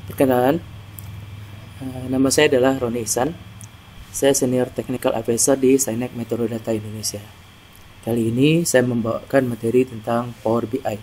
Perkenalan, nama saya adalah Roni Ihsan. Saya Senior Technical Advisor di Sainek Metode Data Indonesia. Kali ini saya membawakan materi tentang Power BI.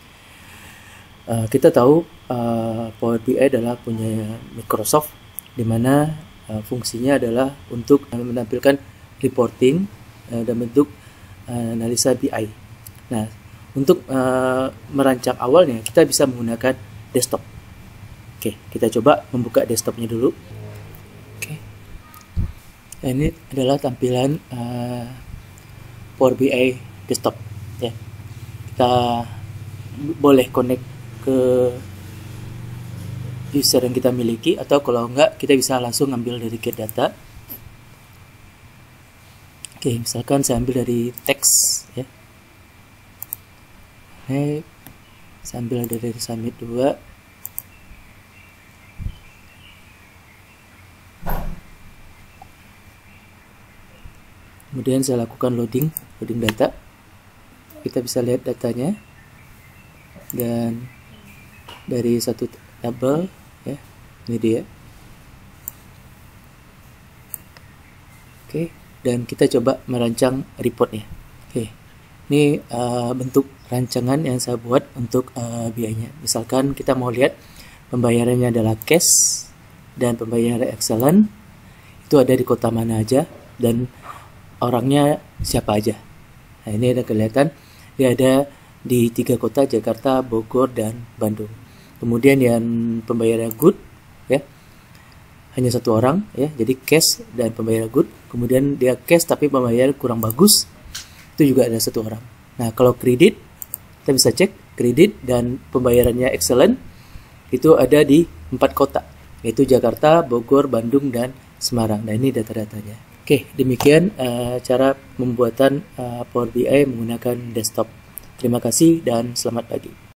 Kita tahu Power BI adalah punya Microsoft, di mana fungsinya adalah untuk menampilkan reporting dan bentuk analisa BI. Nah, untuk merancang awalnya kita bisa menggunakan desktop. Oke, kita coba membuka desktopnya dulu. Oke, nah, ini adalah tampilan Power BI desktop. Ya, kita boleh connect ke user yang kita miliki, atau kalau enggak kita bisa langsung ambil dari get data. Oke, misalkan saya ambil dari teks, ya. Oke, saya ambil dari summit 2. Kemudian saya lakukan loading data. Kita bisa lihat datanya, dan dari satu tabel, ya, ini dia. Oke, dan kita coba merancang reportnya. Oke, ini bentuk rancangan yang saya buat untuk BI-nya. Misalkan kita mau lihat pembayarannya adalah cash dan pembayaran excellent, itu ada di kota mana aja dan orangnya siapa aja. Nah, ini ada kelihatan dia ada di 3 kota, Jakarta, Bogor, dan Bandung. Kemudian yang pembayaran good, ya, hanya 1 orang, ya, jadi cash dan pembayaran good. Kemudian dia cash tapi pembayaran kurang bagus, itu juga ada 1 orang. Nah, kalau kredit, kita bisa cek kredit dan pembayarannya excellent, itu ada di 4 kota, yaitu Jakarta, Bogor, Bandung, dan Semarang. Nah, ini data-datanya. Oke, demikian cara pembuatan Power BI menggunakan desktop. Terima kasih dan selamat pagi.